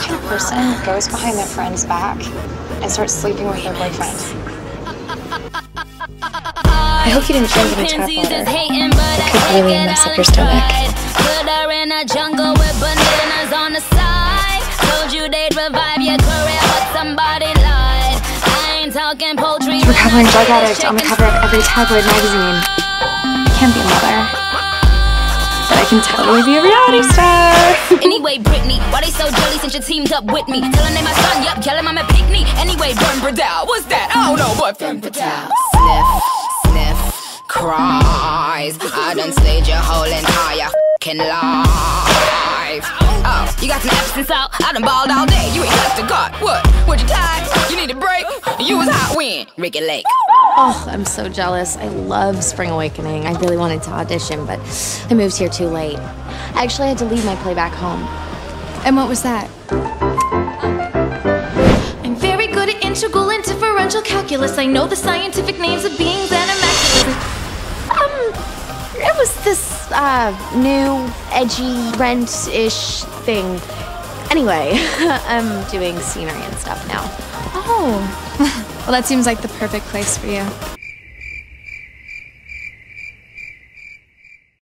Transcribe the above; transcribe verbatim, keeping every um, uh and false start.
kind of person who goes behind their friend's back and starts sleeping with their boyfriend. I hope you didn't drink any tap water. It could really mess up your stomach. Put her in a jungle with bananas on the side. Told you they'd revive your career, but somebody lied. I ain't talking poultry. You're covering drug addict on the cover of every tabloid magazine. I can't be a mother, but I can totally be a reality star. Anyway, Britney, why they so jelly since you teamed up with me? Tell her name my son, yup, yell him I'm a picnic. Anyway, Burn Bradell, what's that? I don't know, but Burn Bradell. Sniff, sniff, cries. I done slayed your whole entire f***ing life. Oh, you got some Epsom salt? I done balled all day. You ain't left a gut. What? Would you die? You need a break? You was hot when? Ricky Lake. Oh, I'm so jealous. I love Spring Awakening. I really wanted to audition, but I moved here too late. I actually had to leave my play back home. And what was that? I'm very good at integral and differential calculus. I know the scientific names of beings and immaculate. Um, it was this, uh, new, edgy, rent-ish thing. Anyway, I'm doing scenery and stuff now. Oh, well, that seems like the perfect place for you.